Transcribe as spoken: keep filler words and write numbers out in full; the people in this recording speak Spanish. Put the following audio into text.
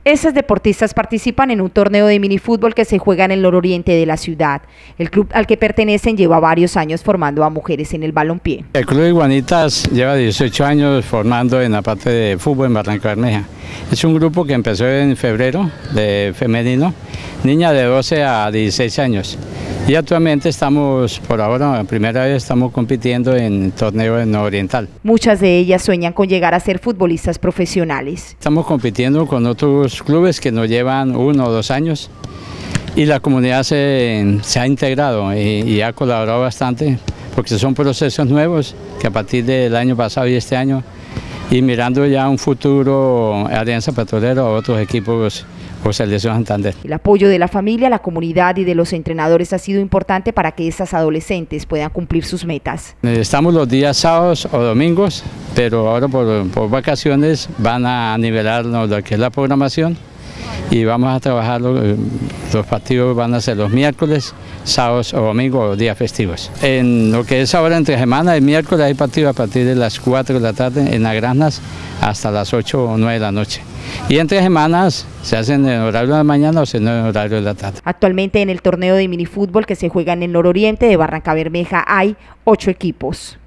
Esas deportistas participan en un torneo de minifútbol que se juega en el nororiente de la ciudad. El club al que pertenecen lleva varios años formando a mujeres en el balompié. El Club Iguanitas lleva dieciocho años formando en la parte de fútbol en Barrancabermeja. Es un grupo que empezó en febrero, de femenino, niña de doce a dieciséis años. Y actualmente estamos, por ahora, la primera vez estamos compitiendo en el torneo en nororiental. Muchas de ellas sueñan con llegar a ser futbolistas profesionales. Estamos compitiendo con otros clubes que nos llevan uno o dos años y la comunidad se, se ha integrado y, y ha colaborado bastante porque son procesos nuevos que a partir del año pasado y este año y mirando ya un futuro Alianza Petrolera o otros equipos o Selección Santander. El apoyo de la familia, la comunidad y de los entrenadores ha sido importante para que estas adolescentes puedan cumplir sus metas. Estamos los días sábados o domingos, pero ahora por, por vacaciones van a nivelarnos lo que es la programación y vamos a trabajar, los, los partidos van a ser los miércoles, sábados o domingos o días festivos. En lo que es ahora entre semana, el miércoles hay partido a partir de las cuatro de la tarde en las Granas hasta las ocho o nueve de la noche. Y entre semanas se hacen en horario de la mañana o se en horario de la tarde. Actualmente en el torneo de minifútbol que se juega en el nororiente de Barrancabermeja hay ocho equipos.